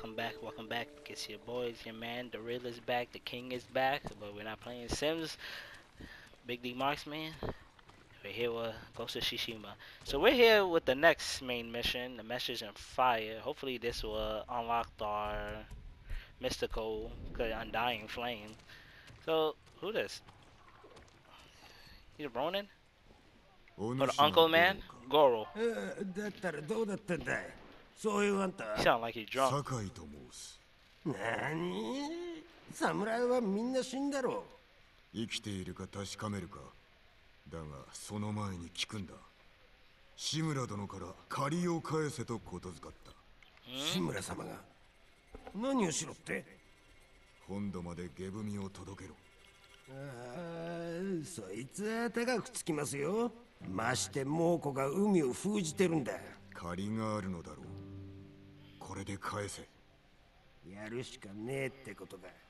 welcome back. It's your boys, your man, the real is back, the king is back, but we're not playing Sims. Big D Marksman. We're here with Ghost of Tsushima. So we're here with the next main mission, the Message in Fire. Hopefully this will unlock our mystical, undying flame. So, who this? He's Ronin? Or the uncle man? Goro. だったらどうだったんだいそういうあんた He sound like he's drunk. 酒井と申す。 何侍はみんな死んだろ生きているか確かめるか。だがその前に聞くんだ。志村殿から借りを返せとことづかった。 志村様が何をしろって本土まで下踏を届けろ。 そいつは高くつきますよまして猛虎が海を封じてるんだ借りがあるのだろう。これで返せ。 やるしかねえってことだ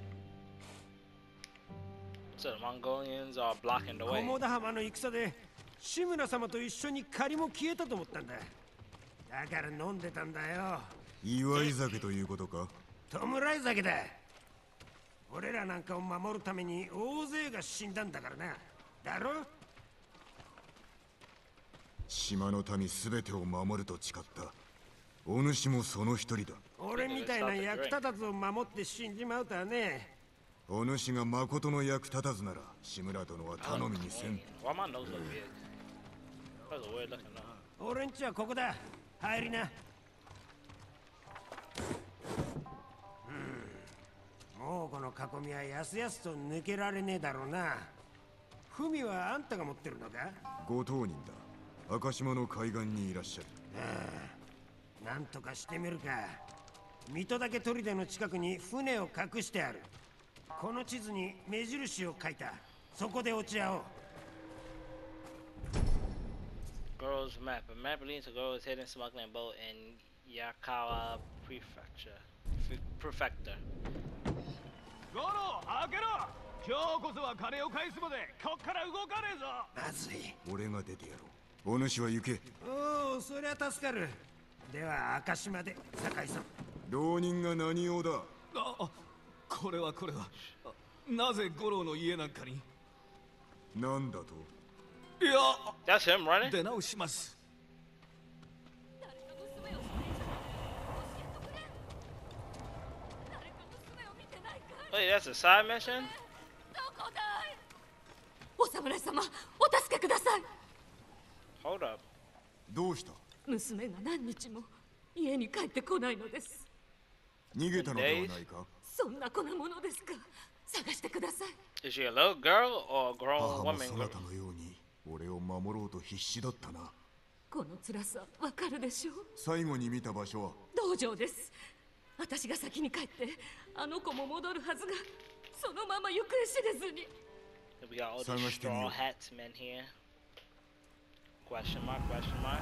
So the Mongolians are blocking the way. 菰田浜の戦で志村様と一緒に借りも消えたと思ったんだだから飲んでたんだよ祝い酒ということか。 弔い酒だ俺らなんかを守るために大勢が死んだんだからなだろ島の民すべてを守ると誓った。お主もその一人だ。 俺みたいな役立たずを守って死んじまうとはねお主が誠の役立たずなら志村殿は頼みにせん。 Why my nose look big? That was a weird looking nose. 俺んちはここだ入りなもうこの囲みはやすやすと抜けられねえだろうな文はあんたが持ってるのかご当人だ。赤島の海岸にいらっしゃる。 なんとかしてみるか水戸岳砦の近くに船を隠してあるこの地図に目印を書いたそこで落ち合おう Goro's map. A map leading to Goro's hidden smuggling boat in Yakawa Prefecture. ゴロ開けろ今日こそは金を返すまでこっから動かねえぞまずい俺が出てやろう。お主は行け。 おおそりゃ助かるでは赤島で酒井さん浪人が何用だ。 これはなぜゴロの家なんかになんだと。 いや That's him running? 出直します Wait, that's a side mission? お侍様、お助けください。 Hold up. どうした。 娘が何日も家に帰ってこないのです。 逃げたのではないか。 そんな子なものですか。探してください。 Is she a little girl or a grown 母も woman? そなたのように俺を守ろうと必死だったな。 この辛さ、わかるでしょう。 最後に見た場所は道場です。私が先に帰って、あの子も戻るはずが、そのまま行方知れずに。 We got all these straw hats men here. Question mark, question mark.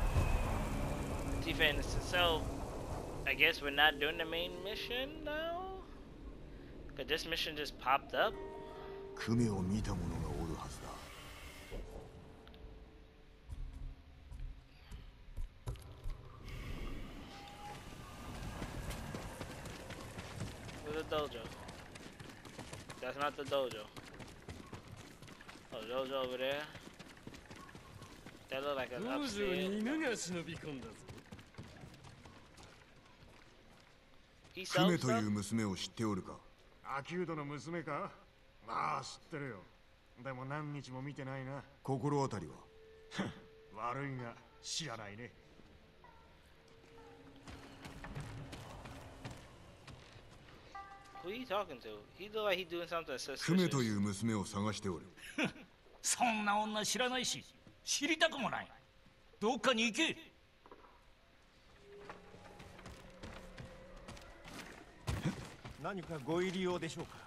T-Fan, so I guess we're not doing the main mission now? Cause this mission just popped up? クメを見た者がおるはずだ。 Where's the dojo? That's not the dojo. Oh, the dojo over there. That look like an upstairs. 犬が忍び込んだぞ He クメ sells とい stuff? う娘を知っておるか。 秋人の娘かまあ知ってるよでも何日も見てないな心当たりは。 悪いが知らないね Who are you talking to? He look like he's doing something クメと suspicious. いう娘を探しておる。 そんな女知らないし知りたくもないどっかに行け何かご入り用でしょうか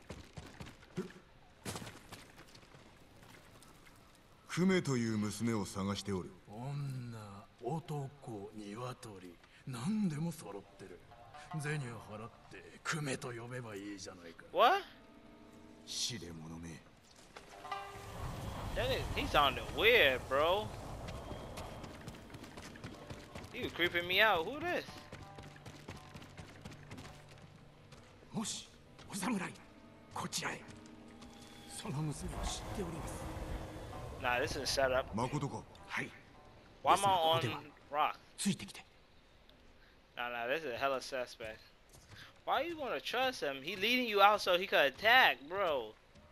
クメという娘を探しておる。 女、男、鶏、何でも揃ってる。銭を払ってクメと呼べばいいじゃないか。 What? 死で者め。 That is, he sounded weird, bro. He was creeping me out. Who this? お侍、こちらへ。その娘を知っております。 Nah, this is set up. 誠か。 はい。 Why am ですがここ I では on rock? ついてきて。 Nah, this is a hella suspect. Why you gonna trust him? He leading you out so he could attack, bro.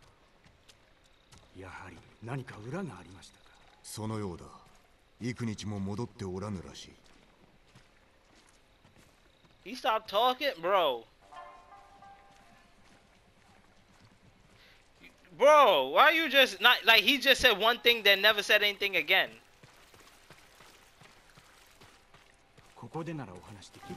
やはり何か裏がありましたか。 そのようだ。幾日も戻っておらぬらしい。 He stopped talking, bro. Bro, why you just not like he just said one thing then never said anything again? ここでならお話できる。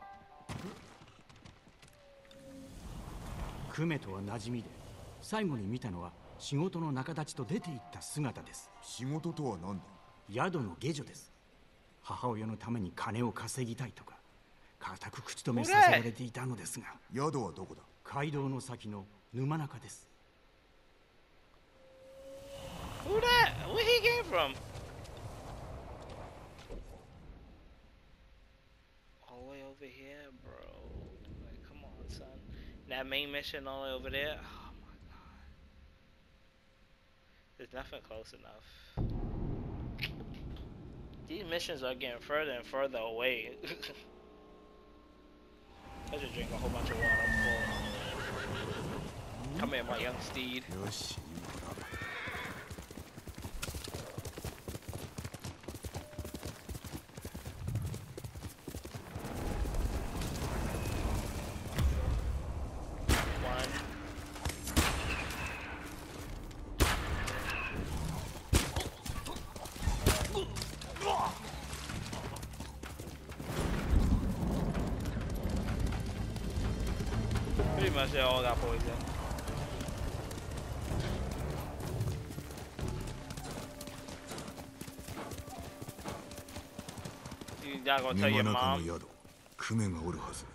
クメとは馴染みで、最後に見たのは仕事の仲立ちと出て行った姿です。 仕事とは何だ。 宿の下女です。母親のために金を稼ぎたいとか固く口止めさせられていたのですが。 宿はどこだ。 街道の先の沼中です。 Who that? Where he came from? All the way over here, bro. Like, come on, son. That main mission all the way over there. Oh my god. There's nothing close enough. These missions are getting further and further away. I just drink a whole bunch of water. I'm full. Come here, my young steed. よし。 Pretty much they all got poison. You're not gonna tell your 沼中 mom? の宿。クメがおるはず。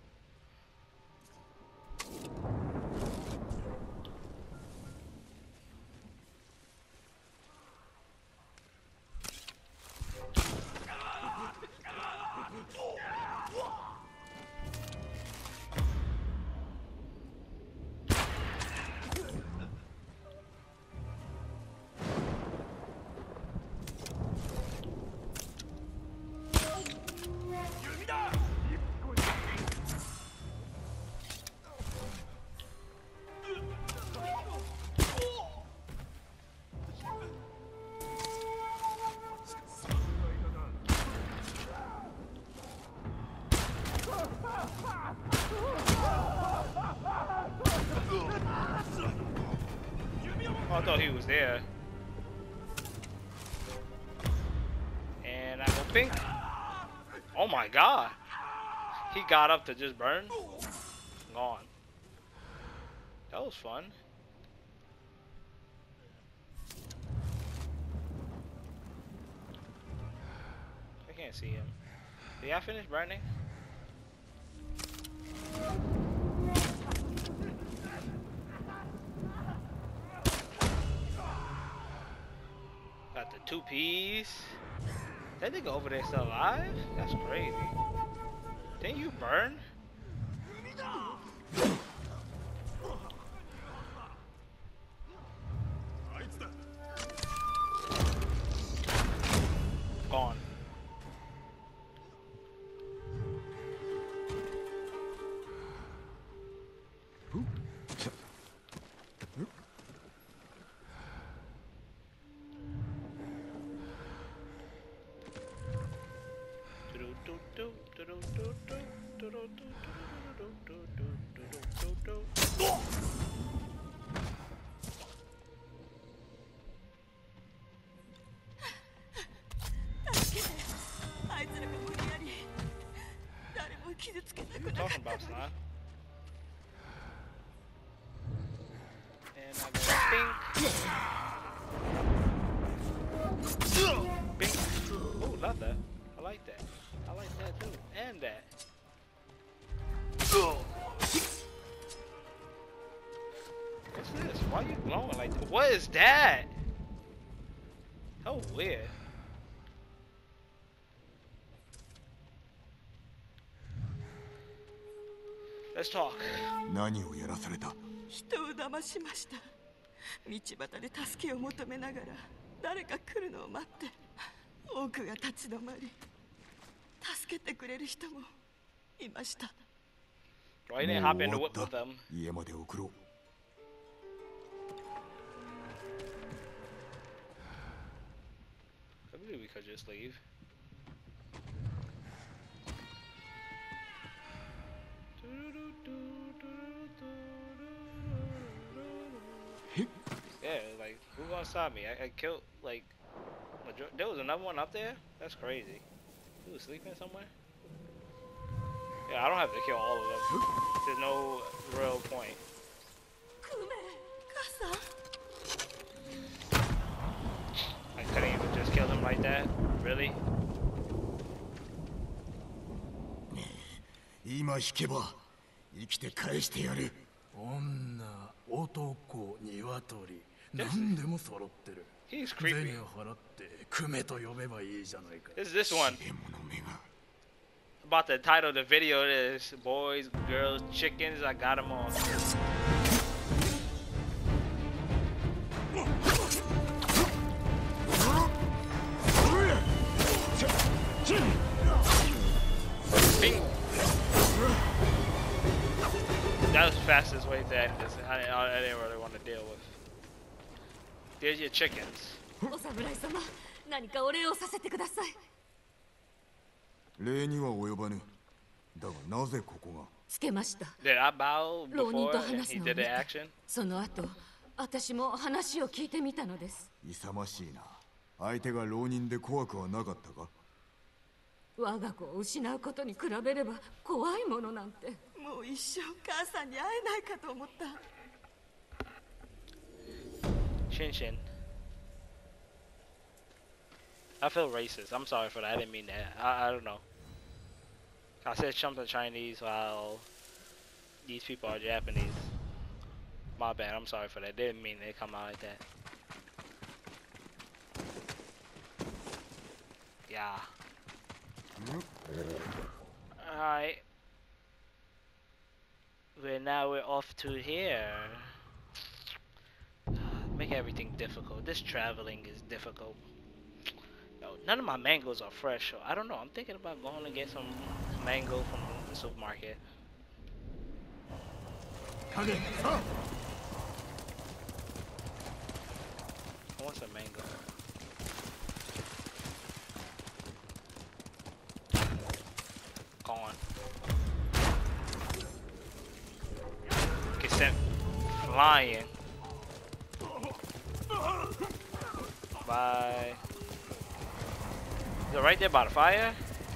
I thought he was there. And I go pink. Oh my god. He got up to just burn. Gone. That was fun. I can't see him. Did I finish burning? Got the 2 Ps. That nigga over there still alive? That's crazy. Didn't you burn? Gone. What are you talking about, son? And I go pink. Pink. Oh, love that. I like that. I like that too. And that. What's this? Why are you glowing like that? What is that? Oh, weird. Let's talk. 何をやらされた？ 人を騙しました。道端で助けを求めながら誰か来るのを待って多くが立ち止まり助けてくれる人もいました。 Why you didn't hop in the whip with them? 家まで送ろう。 I believe we could just leave. Yeah, like who gonna stop me? I killed like there was another one up there. That's crazy. He was sleeping somewhere. Yeah, I don't have to kill all of them. There's no real point. I couldn't even just kill him like that. Really? 今引けば生きて返してやる。 女、男、鶏、何でも揃ってる。 He's creepy. 銭を払ってクメと呼べばいいじゃないか。 This is this one. About the title of the video is Boys, Girls, Chickens. I got them all. Bing. That was the fastest way to end this. I didn't really want to deal with. There's your chickens. お侍様、何かお礼をさせてください。 礼には及ばぬ。だがなぜここが？ つけました。 Did I bow 浪人 before と and 話す he のを did 見 the て、 action? その後、私も話を聞いてみたのです。 勇ましいな。相手が浪人で怖くはなかったか？ 我が子を失うことに比べれば怖いものなんて。 もう一生母さんに会えないかと思った。 Shin Shin. I feel racist. I'm sorry for that. I didn't mean that. I don't know. I said something Chinese while these people are Japanese. My bad. I'm sorry for that. Didn't mean it come out like that. Yeah. Alright. We're off to here. Make everything difficult. This traveling is difficult. Yo, none of my mangoes are fresh, so I don't know. I'm thinking about going to get some mango from the supermarket. I want some mango. Gone. Get sent flying. Bye. Is it right there by the fire?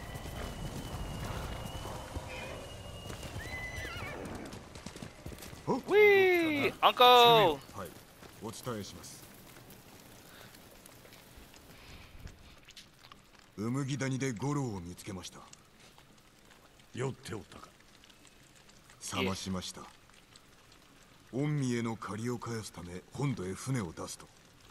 Wee! Uncle! はい、お伝えします。うむぎ谷でゴロを見つけました。 酔っておったか。 覚ましました。御身への借りを返すため本土へ船を出すと。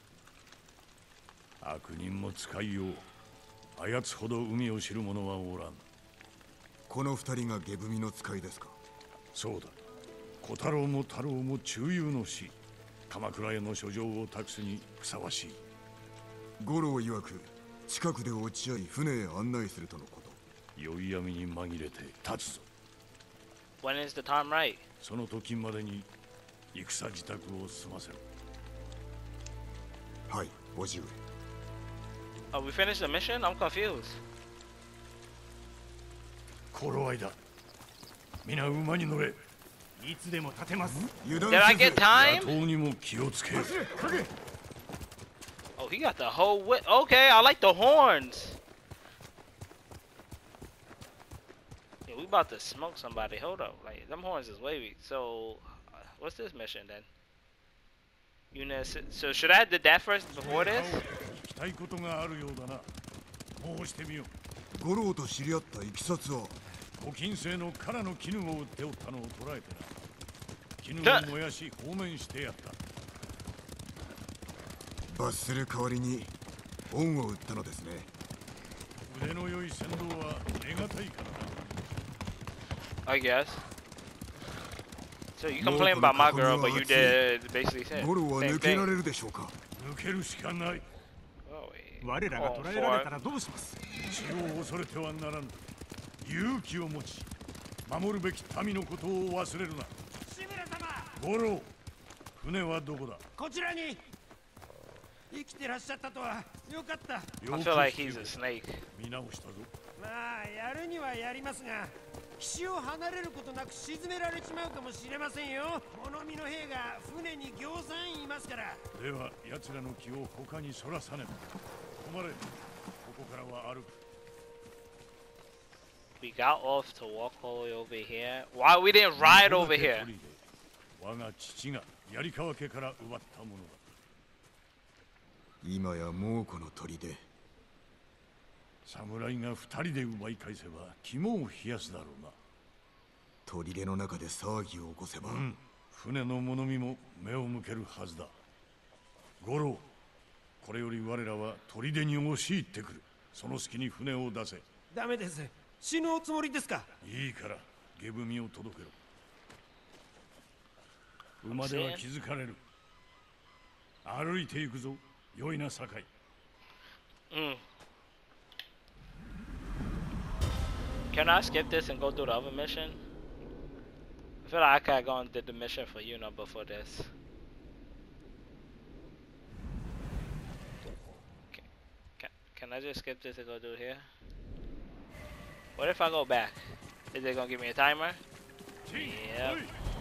悪人も使いよう。あやつほど海を知る者はおらん。 この二人が下踏みの使いですか？ そうだ。小太郎も太郎も中遊の死。鎌倉への書状を託すにふさわしい。 五郎曰く近くで落ち合い船へ案内するとのこと。 宵闇に紛れて立つぞ。 When is the time right? その時までに戦自宅を済ませろ。 はい、叔父上。 Oh, we finished the mission? I'm confused. 頃合いだ。皆馬に乗れ。 いつでも立てます。 Did I get time? 野党にも気をつけ。 Oh, he got the whole whip. Okay, I like the horns. Yeah, we about to smoke somebody. Hold up. Like, them horns is wavy. So, what's this mission then? So, should I have did that first before this? 聞きたいことがあるようだな。申してみよう。五郎と知り合ったいきさつは？ ご金星の唐の絹を売っておったのを捕らえてな。絹を燃やし放免してやった。 罰する代わりに恩を売ったのですね。 腕の良い船頭は得難いからな。 I guess. So you complain about my girl, but you did basically say ゴロは same 抜けら thing. れるでしょうか。 抜けるしかない。 Oh, wait. 我らが捕らえられたらどうします。死を恐れてはならぬ。勇気を持ち、守るべき民のことを忘れるな。 志村様。 ゴロ、船はどこだ。 こちらに。生きてらっしゃったとはよかった。 I feel like he's a snake. 見直したぞ。 まあやるにはやりますが、岸を離れることなく沈められちまうかもしれませんよ。物見の兵が船にぎょうさんいますから。 では奴らの気を他にそらさねば。止まれ。ここからは歩く。 We got off to walk all the way over here. Why we didn't ride over here? 我が父が槍川家から奪ったものだ。 今や猛虎の砦。 侍が二人で奪い返せば肝を冷やすだろうな。 砦の中で騒ぎを起こせば、 船の物見も目を向けるはずだ。五郎、これより我らは砦に押し入ってくる。その隙に船を出せ。 ダメです。死ぬおつもりですか。 いいから下踏を届けろ。馬では気づかれる。歩いていくぞ。良いな酒井。 Can I skip this and go through the other mission? I feel like I could have gone and did the mission for Yuna before this. Can I just skip this and go through here? What if I go back? Is it gonna give me a timer? Yep.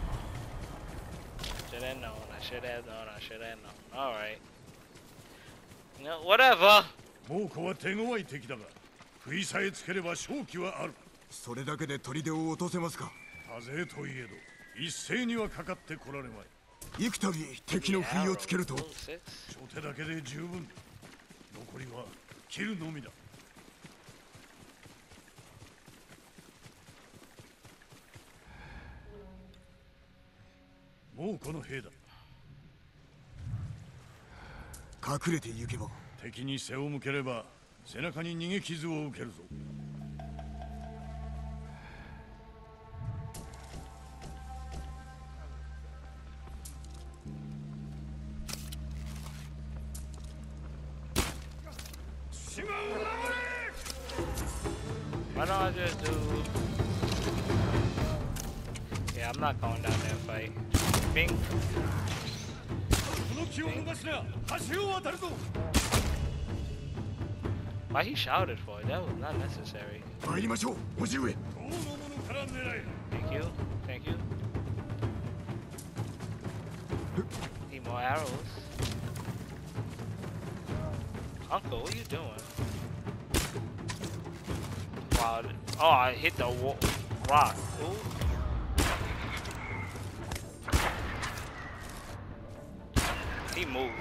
Should have known. I should have known. I should have known. All right. No, whatever. 猛虎は手強い敵だが、食いさえつければ勝機はある。 それだけで砦を落とせますか。 多勢といえど、一斉にはかかってこられまい。 幾度敵の不意をつけると。 初手だけで十分。残りは切るのみだ。もうこの兵だ。 隠れて行けば。 敵に背を向ければ背中に逃げ傷を受けるぞ。 Why don't I just do? Yeah, I'm not going down there and fight. Bing. Why he shouted for it? That was not necessary. 参りましょう、おじ上。 Thank you. Thank you. Need more arrows. Uncle, what are you doing? Wow. Oh, I hit the rock. Ooh. He moved.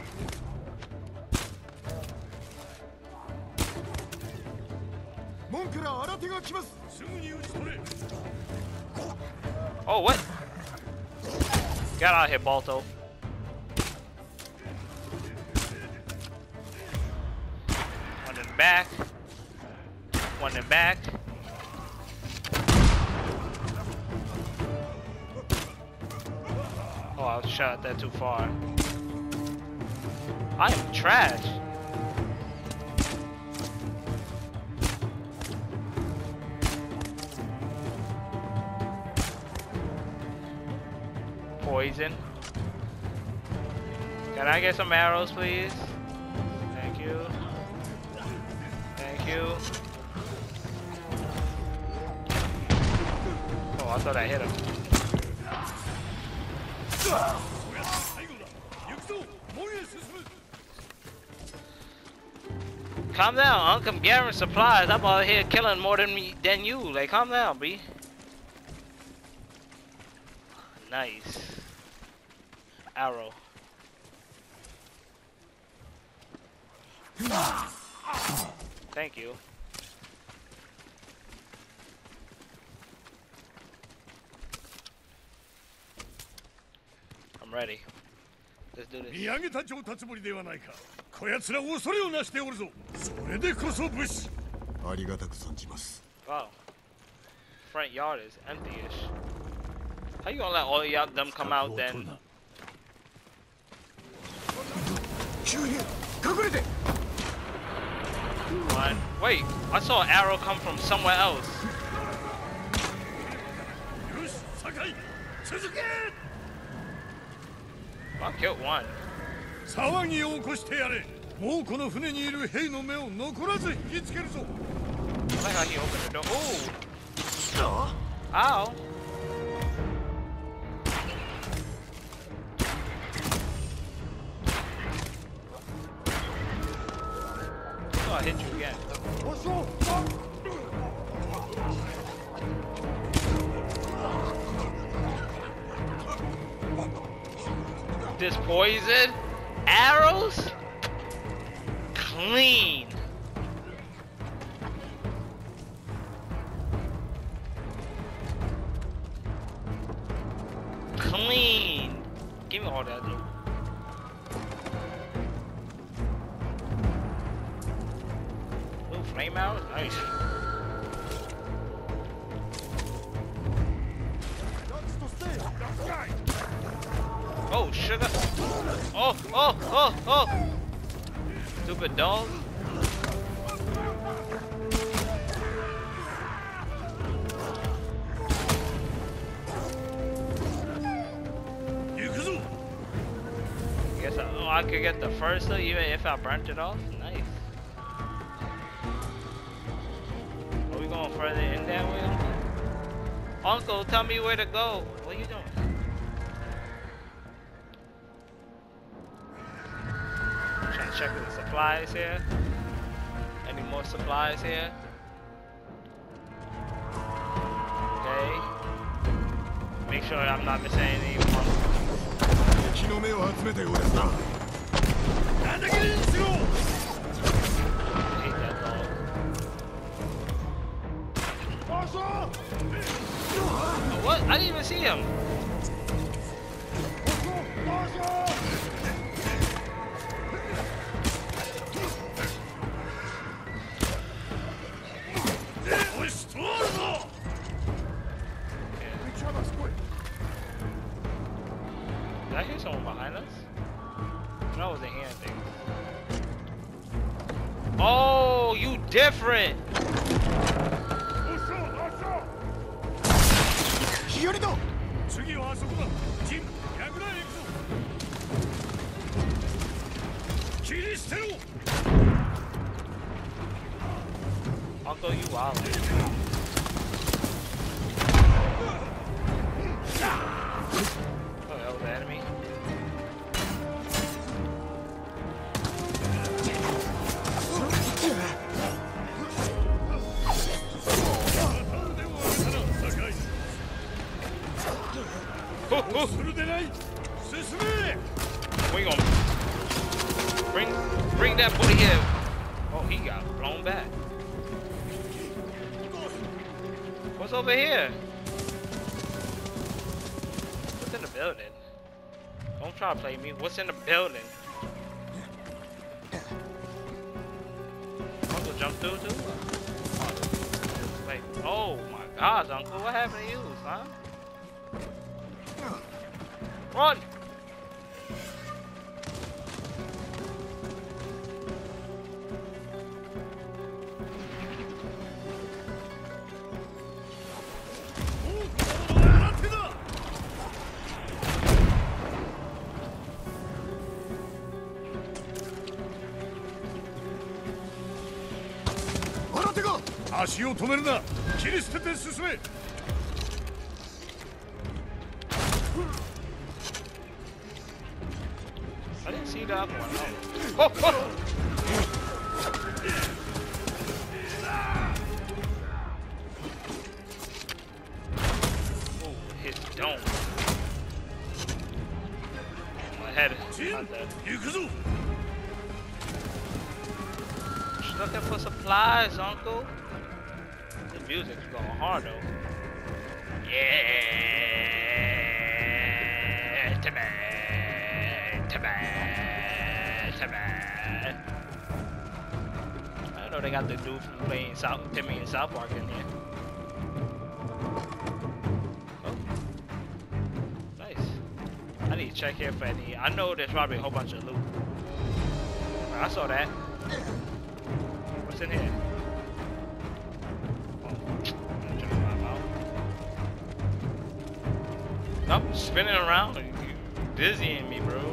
Oh, what? Get out of here, Balto. One in the back. One in the back. Oh, I shot that too far. I am trash. Poison. Can I get some arrows, please? Thank you. Thank you. Oh, I thought I hit him. Calm down, Unc. I'm gathering supplies. I'm out here killing more than you. Like, calm down, B. Nice. Arrow. Thank you. I'm ready. Let's do this. 見上げた上達ぶりではないか。こやつら恐れをなしておるぞ。それでこそ武士。 ありがたく存じます。 Wow. Front yard is empty-ish. How you gonna let all y'all them come out then? One. Wait, I saw an arrow come from somewhere else. I killed one. 騒ぎを起こしてやれ。もうこの船にいる兵の目を残らず引きつけるぞ。 I like how he opened the door. Ooh. Ow. Oh, I hit you again. This poison? Arrows? Clean. Clean. Give me all that loot. Ooh, flame arrows? Nice. Oh, sugar. Oh, oh, oh, oh. Stupid dog. Guess I could get the first though, even if I burnt it off. Nice. Are we going further in that way, Uncle? Uncle, tell me where to go. What are you doing? I'm trying to check the supplies here. Any more supplies here? Okay. Make sure I'm not missing any more. 敵の目を集めたようですな。なんだけにしろ。 Hate that dog. Oh, what? I didn't even see him. Did I hear someone behind us? No, I wasn't hearing things. Oh, you different! Uncle, you wild. Oh, that was the enemy. We gonna bring that booty here. Oh, he got blown back. What's over here? What's in the building? Don't try to play me. What's in the building? Uncle jump through too? Wait. Oh my God, Uncle, what happened to you, son? Run! I didn't see the other one. Oh, oh. Oh, his dome. My head is not dead. Just looking for supplies, Uncle. The music's going hard though. Yeah, to me. I know they got the dude from playing Timmy and South Park in here. Oh. check here for any. I know there's probably a whole bunch of loot. I saw that. What's in here? Oh, I'm trying to climb out. Nope, spinning around. You dizzying me, bro.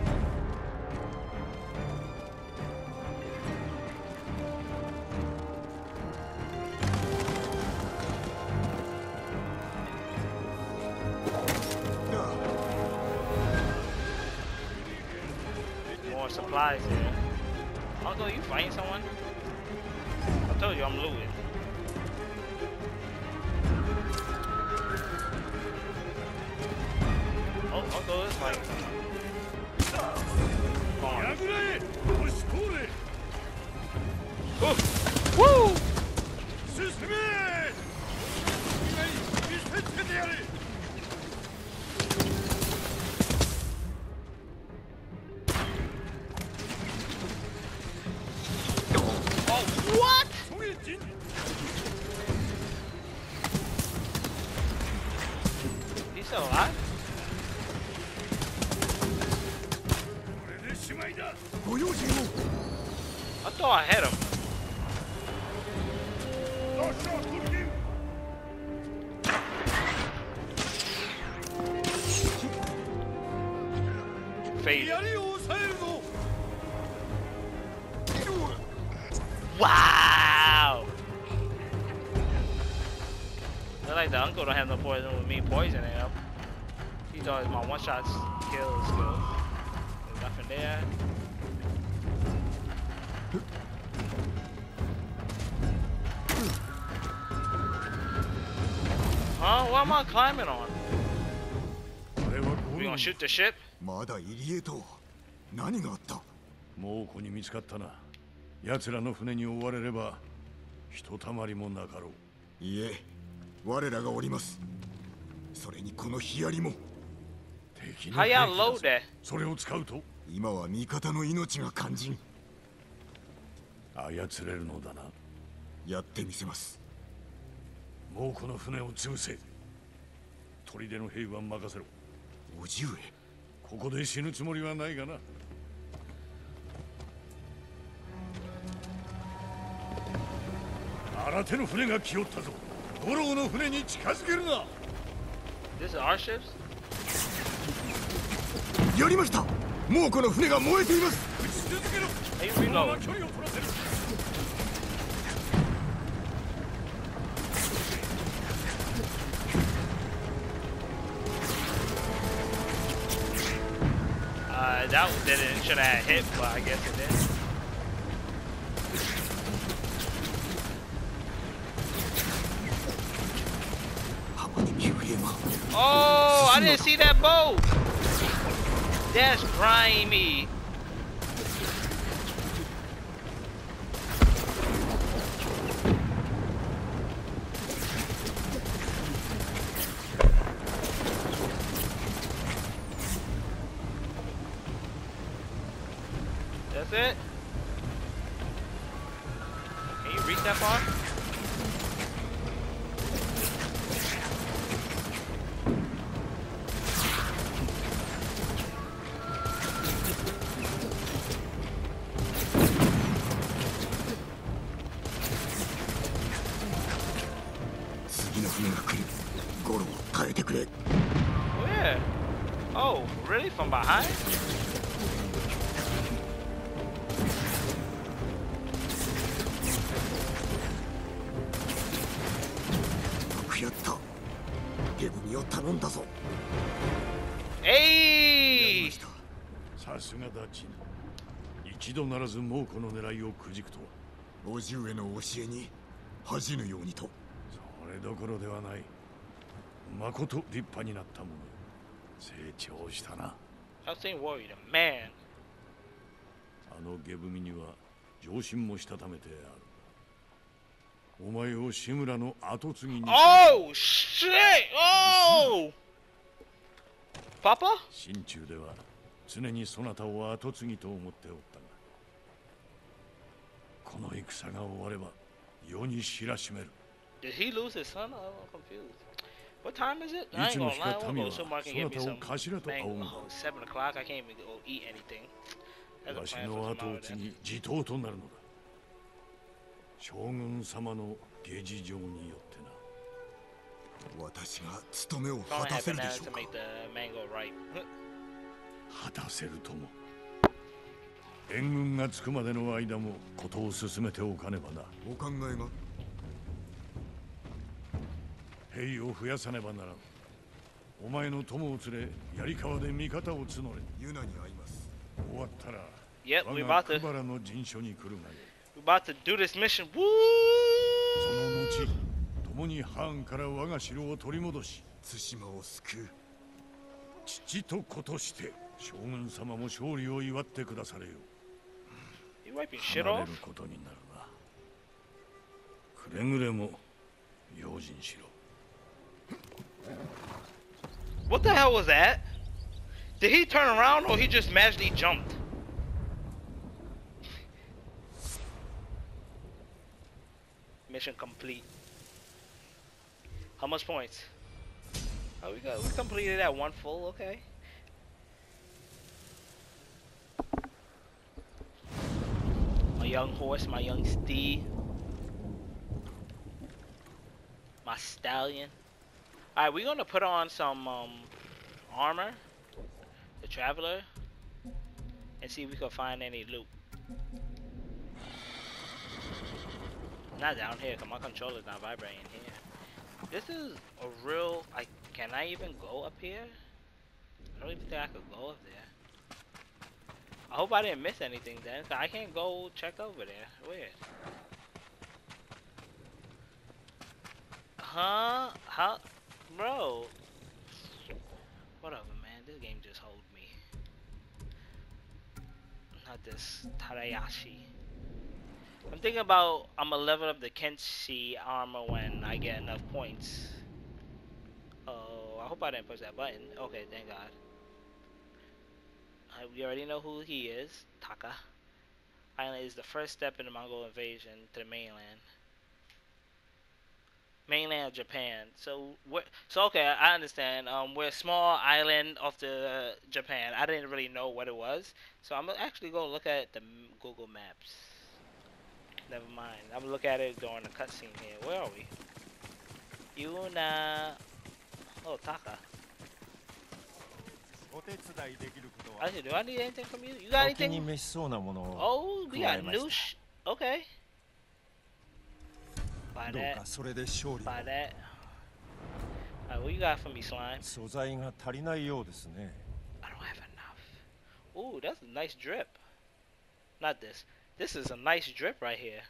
Supplies here. Although you find someone, I told you I'm looting. Oh, although it's like. Woo! What? He's still alive? I thought I had him. Faded. Wow! Look like the uncle don't have no poison with me poisoning him. He thought it was my one-shot kill skill. There's nothing there. Huh? What am I climbing on? We gonna shoot the ship? まだ入江と何があった？ 猛虎に見つかったな。奴らの船に追われればひとたまりもなかろう。 いえ、我らがおります。それにこのヒヤリも。 敵の How y'all load that? それを使うと今は味方の命が肝心。 操れるのだな。 やってみせます。 猛虎の船を潰せ。砦の兵は任せろ。 叔父上、 ここで死ぬつもりはないがな。新手の船が来よったぞ。五郎の船に近づけるな。 This is our ships? やりました。猛虎の船が燃えています。 撃ち続けろ。 Hey, このまま reload. 距離を取らせる。 That didn't should have hit, but I guess it did. Oh, I didn't see that boat. That's grimy. That's it? Can you reach that far? Where? Oh, really? From behind? Hey! さすがだち。一度ならず猛虎の狙いをくじくとは。 叔父上の教えに恥じぬようにと。 それどころではない。まこと立派になったもの。成長したな。 I've seen Warrior, man. あの下踏みには上心もしたためてある。お前を志村の後継ぎに。 Oh shit! Oh! Papa? 心中では常にそなたを後継ぎと思っておったが、この戦が終われば世に知らしめる。 Did he lose his son? I'm confused. What time is it? い I ain't つの gonna 日 lie. か I'm gonna 民 go は to the supermarket そ and な get た me を some 頭と仰ぐ mango. が It's 7 o'clock. I can't even go eat anything. That's a わし plan の for 後を tomorrow 継 then. ぎ地頭となるのだ将軍様の下事情によってな私が務めを If 果 I only た had せるで bananas しょ to うか make the mango ripe. 果たせるとも援軍が着くまでの間も事を進めておかねばなお考えが兵を増やさねばならんお前の友を連れ槍川で味方を募れユナに会います終わったら Yep, 我 we が about to クバラの陣所に来るがよ we about to do this mission. Woo! その後共にハーンから我が城を取り戻し対馬を救う父と子として将軍様も勝利を祝ってくだされよ You wiping shit 離れ off? ることになるなくれぐれも用心しろ What the hell was that? Did he turn around or he just magically jumped? Mission complete. How much points? Oh, we completed that one full. Okay. My young horse, my young steed, my stallion. Alright, we're gonna put on some armor, the traveler, and see if we can find any loot. Not down here, cause my controller's not vibrating here. This is a real. Can I even go up here? I don't even think I could go up there. I hope I didn't miss anything then, cause I can't go check over there. Weird. Huh? How? Bro. Whatever, man. This game just hold me. Not this Tarayashi. I'm thinking about I'm gonna level up the Kenshi armor when I get enough points. Oh, I hope I didn't push that button. Okay, thank God. We already know who he is. Taka. Island is the first step in the Mongol invasion to the mainland. Mainland of Japan. So okay, I understand. We're a small island off the Japan. I didn't really know what it was, so I'm gonna actually go look at the Google Maps. Never mind. I'm gonna look at it during the cutscene here. Where are we? Yuna. Oh, Taka. Actually, do I need anything from you? You got anything? Oh, we got new okay. Buy that. Buy that. Alright, what you got for me, Slime? I don't have enough. Ooh, that's a nice drip. Not this. This is a nice drip right here.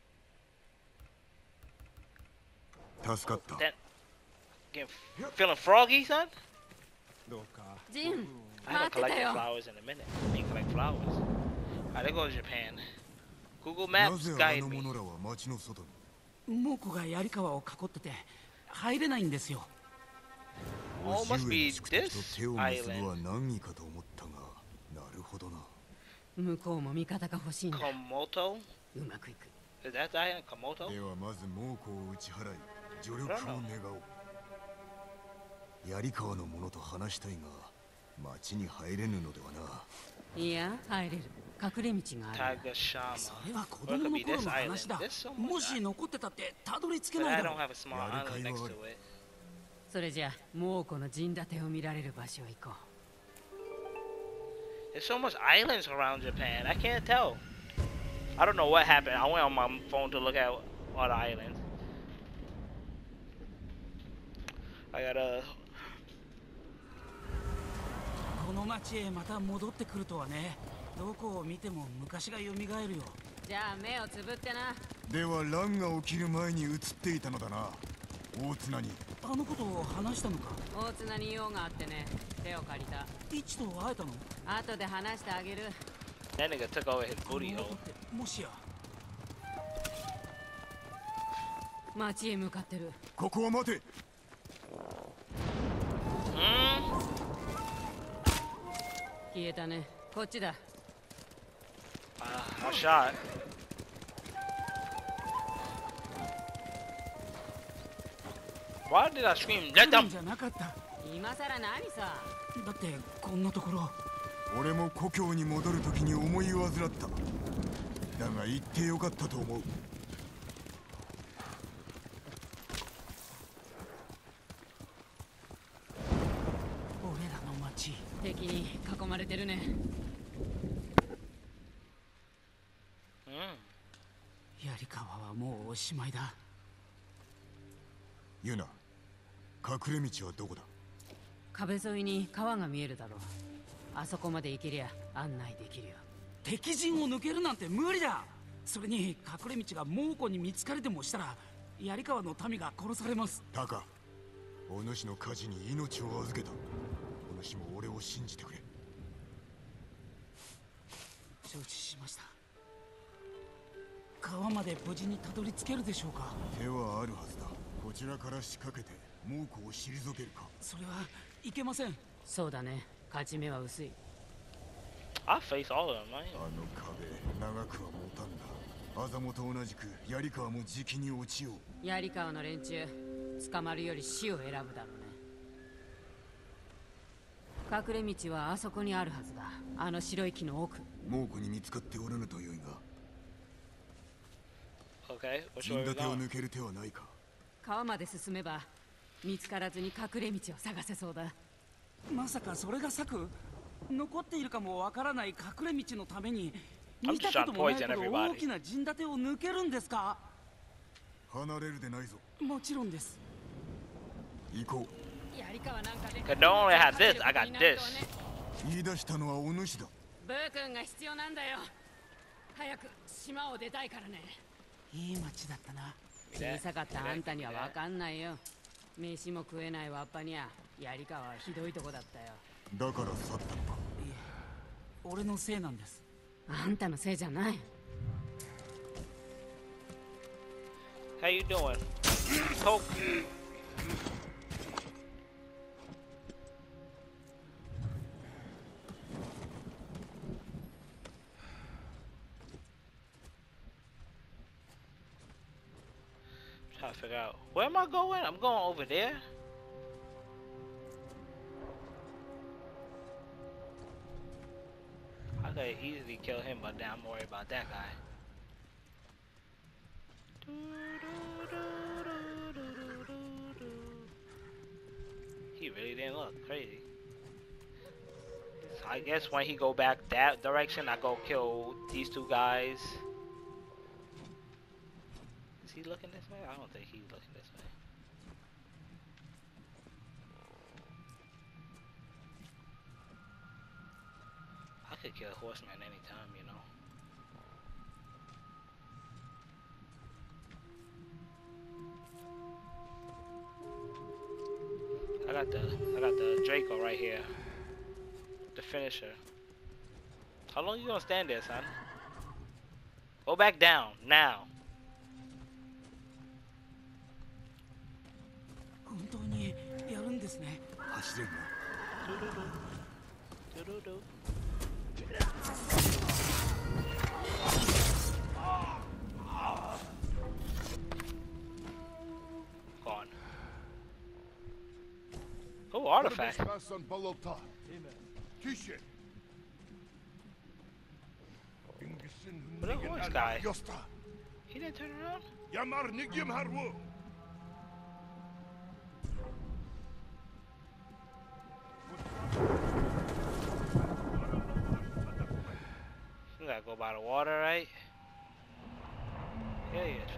That, feeling froggy, son? Jin, I haven't collected flowers in a minute. I need to collect flowers. Alright, let's go to Japan. Google Maps guide me. 猛虎が槍川を囲ってて入れないんですよ。 Oh, must be this island. 向こうも味方が欲しいんだ。 Komoto? うまくいく。 Is that the island Komoto? ではまず猛虎を打ち払い助力を願おう槍川の者と話したいが町に入れぬのではな。 いや、入れる。隠れ道がある。 それは子供の頃の話だ。もし残ってたってたどり着けないだろう。 それじゃあ、猛虎の陣立てを見られる場所へ行こう。 There's so much islands around Japan. I can't tell. I don't know what happened. I went on my phone to look at all the islands. I gotta. この町へまた戻ってくるとはね。どこを見ても昔が蘇るよ。 じゃあ目をつぶってな。 では乱が起きる前に映っていたのだな。大綱に。 あのことを話したのか。 大綱に用があってね。手を借りた。 一と会えたの？ 後で話してあげる。 That nigga took over his booty hole. もしや。 町へ向かってる。 ここは待て。 消えたね。こっちだ。 No shot. Why did I scream? Let them. じゃなかった。 今さら何さ。 だってこんなところ。 俺も故郷に戻るときに思い患った。だが行ってよかったと思う。 俺らの町。 敵に囲まれてるね。 槍川はもうおしまいだ。 ユナ、隠れ道はどこだ？ 壁沿いに川が見えるだろう。あそこまで行けりゃ案内できるよ。 敵陣を抜けるなんて無理だ。それに隠れ道が猛虎に見つかれでもしたら槍川の民が殺されます。 タカ、お主の火事に命を預けた。お主も俺を信じてくれ。 承知しました。川まで無事にたどり着けるでしょうか？ 手はあるはずだ。こちらから仕掛けて猛虎を退けるか？ それはいけません。 そうだね。勝ち目は薄い。 I face all of them, man. あの壁、長くは持たんだ。アザモと同じく槍川もじきに落ちよう。 槍川の連中、捕まるより死を選ぶだろうね。隠れ道はあそこにあるはずだ。あの白い木の奥。 猛虎に見つかっておらぬとよいが。 Okay, which 陣 way we 立てを going? 抜ける手はないか？ 川まで進めば見つからずに隠れ道を探せそうだ。 まさかそれが策？残っているかもわからない隠れ道のために I'm 見た just こ trying と to もない poison ほど everybody. 大きな陣立てを抜けるんですか？ 離れるでないぞ。 もちろんです。 行こう。 槍川なんかで Cause don't only have this, I got this. 言い出したのはお主だ。 ブー君が必要なんだよ。早く島を出たいからね。 いい町だったな。 小さかったあんたにはわかんないよ。飯も食えないわっぱにゃ槍川はひどいとこだったよ。 だから去ったのか？ いえ、俺のせいなんです。 あんたのせいじゃない。 How you doing? Poke. Trying to figure out where am I going? I'm going over there. I could easily kill him, but then I'm worried about that guy. He really didn't look crazy. So I guess when he go back that direction, I go kill these two guys. Is he looking this way? I don't think he's looking this way. I could kill a horseman anytime, you know. I got the Draco right here. The finisher. How long you gonna stand there, son? Go back down now. 本当にやるんですね。 走れんな。 Gone. Oh, artifact. But look, this guy. He didn't turn around. We gotta go by the water, right? Yeah, yeah.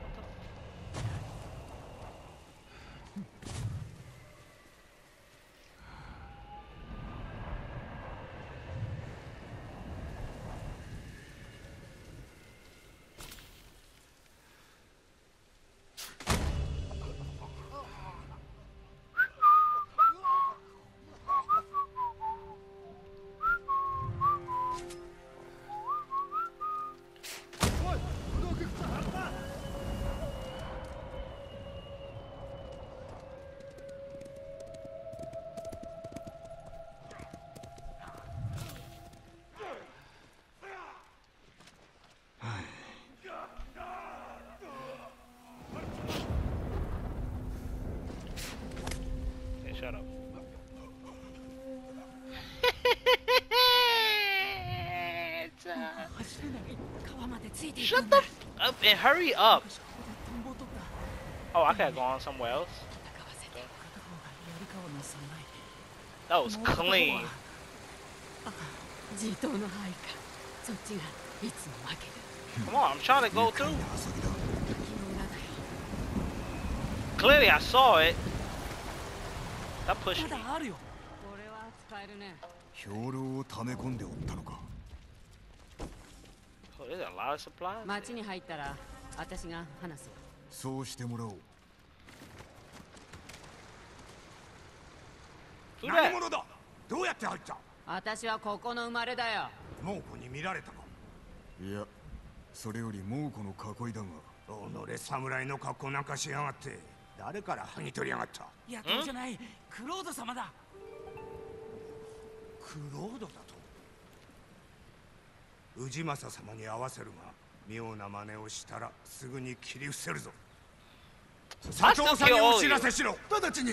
Shut the up and hurry up. Oh, I gotta go on somewhere else. That was clean. 地頭の範囲か。そっちがいつも負ける。 Come on, I'm trying to go through. Clearly, I saw it. That pushed me. まだあるよ。これは使えるね。 兵糧を溜め込んでおったのか。 Oh, there's a lot of supplies. 町に入ったら私が話す。 そうしてもらおう。 Who 何 that? 者だ。どうやって入った。 私はここの生まれだよ。 猛虎に見られたか。 いや、それより猛虎の囲いだが。 己侍の格好なんかしやがって。誰から剥ぎ取りやがった。 役じゃない、クロード様だ。 クロードだと。氏政様に会わせるが、妙な真似をしたらすぐに切り伏せるぞ。佐藤さんにお知らせしろ。 直ちに。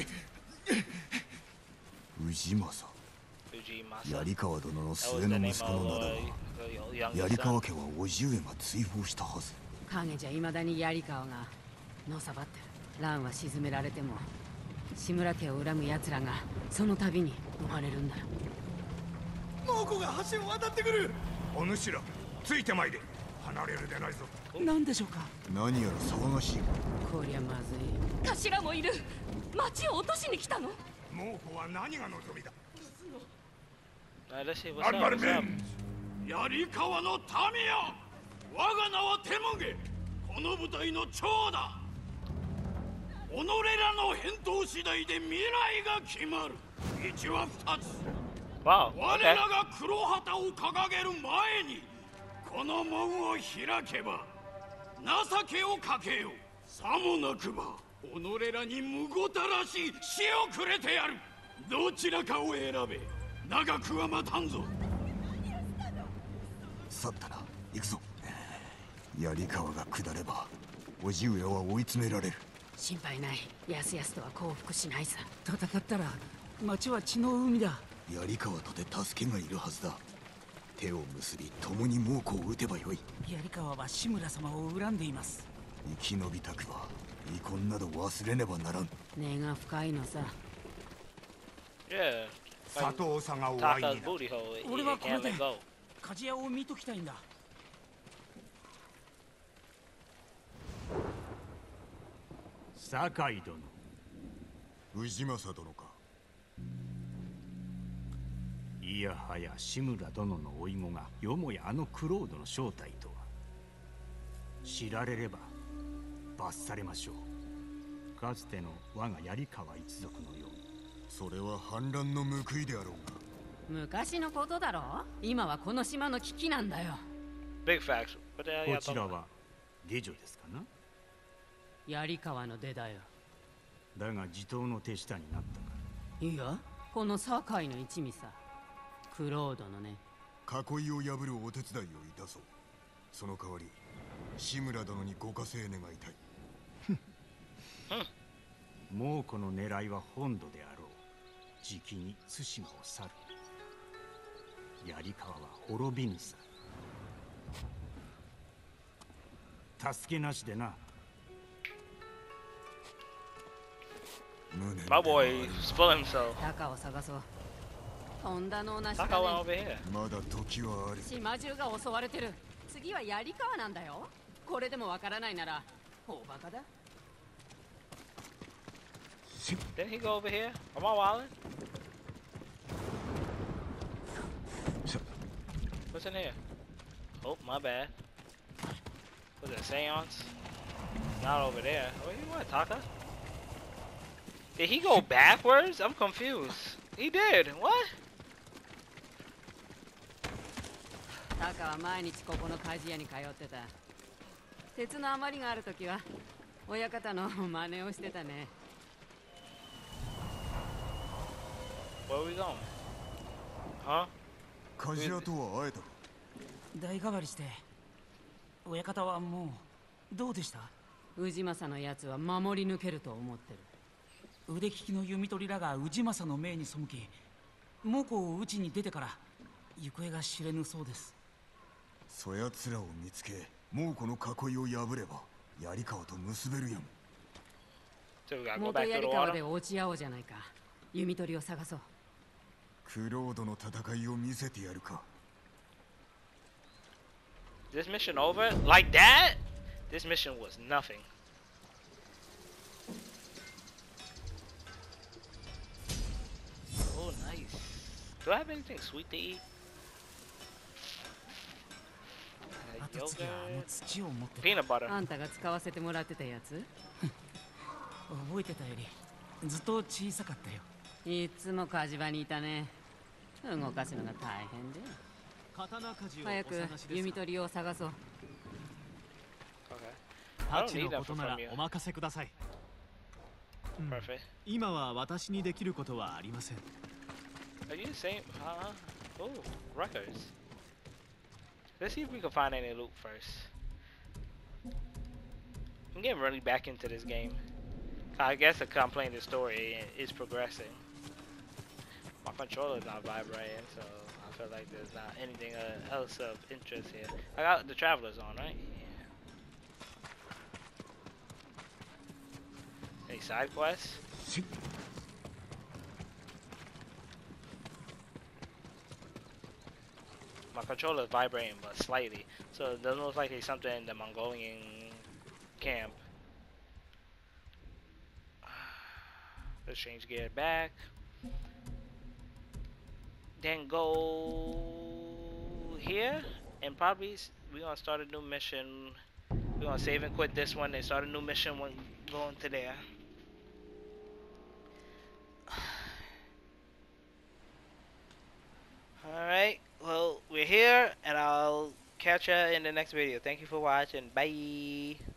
氏政。槍川殿の末の息子の名だが、槍川家は叔父上が追放したはず。 影じゃ未だに槍川がのさばってる。蘭は沈められても志村家を恨む奴らがその度に生まれるんだ。 猛虎が橋を渡ってくる。 お主らついてまいれ。離れるでないぞ。 何でしょうか。 何やら騒がしい。 こりゃまずい。頭もいる。町を落としに来たの。 猛虎は何が望みだ。 Let's see what's up. What's up? 槍川の民よ、我が名はテモゲ。この部隊の長だ。己らの返答次第で未来が決まる。道は二つ。 Wow. 我 Okay. らが黒旗を掲げる前にこの門を開けば情けをかけよ。さもなくば己らにむごたらしい死をくれてやる。どちらかを選べ。長くは待たんぞ。 去ったな。行くぞ。槍川が下れば叔父上は追い詰められる。 心配ない。やすやすとは降伏しないさ。 戦ったら町は血の海だ。 槍川とて助けがいるはずだ。手を結び共に猛虎を撃てばよい。 槍川は志村様を恨んでいます。 生き延びたくば遺恨など忘れねばならん。 根が深いのさ。 Yeah. 佐藤さんがお会い Taka's にな。 booty hole. He 俺は can't これで let go. 鍛冶屋を見ときたいんだ。 酒井殿。 氏政殿か。 いやはや志村殿の甥子がよもやあのクロードの正体とは。知られれば罰されましょう。かつての我が槍川一族のように。 それは反乱の報いであろうが。 昔のことだろ。今はこの島の危機なんだよ。 Big facts. What the hell こ y'all ちら talking about? は下女ですかな。 槍川の出だよ。 だが地頭の手下になったか。 いや、この堺の一味さ。クロードのね。 囲いを破るお手伝いをいたそう。その代わり志村殿にご加勢願いたい。 猛虎の狙いは本土であろう。じきに対馬を去る。槍川は滅びぬさ。助けなしでな。 My boy spilled himself. 鷹を探そう。とんだのなし Taka だ went ね。 over here. まだ時はある。 島中が襲われてる。次は槍川なんだよ。これでもわからないなら大バカだ。 Didn't he go over here? Am I wildin'? What's in here? Oh, my bad. Was it a seance? Not over there. Oh, you want Taka? Did he go backwards? I'm confused. He did. What? タカは毎日ここの鍛冶屋に通ってた。鉄の余りがあるときは親方の真似をしてたね。 Where are we going? Huh? 鍛冶屋とは会えたか。 代替わりして親方はもうどうでした。 氏政のやつは守り抜けると思ってる。 腕利きの弓取りらが氏政の命に背き猛虎を討ちに出てから行方が知れぬそうです。 そやつらを見つけもうこの囲いを破れば槍川と結べるやん。 So we gotta go 元 back to 槍 the 川 water. で落ち合おうじゃないか。弓取りを探そう。 クロードの戦いを見せてやるか。 This mission over? Like that? This mission was nothing. Oh, nice. Do I have anything sweet to eat? あと次は土を持ってた。 Peanut butter. あんたが使わせてもらってたやつ？ 覚えてたよりずっと小さかったよ。 いつも火事場にいたね。動かすのが大変で。早く弓取りを探そう。 Okay. I don't need that from you. お任せください。 Perfect. 今は私にできることはありません。 Are you the same? Oh, records. Let's see if we can find any loot first. I'm getting really back into this game. I guess I'm playing the story is progressing. My controller's not vibrating, so I feel like there's not anything else of interest here. I got the Travelers on, right? Yeah. Any side quests? My controller is vibrating, but slightly. So it doesn't look like it's something in the Mongolian camp. Let's change gear back. Then go here, and probably we're gonna start a new mission. We're gonna save and quit this one and start a new mission when going to there. Alright, well, we're here, and I'll catch you in the next video. Thank you for watching. Bye.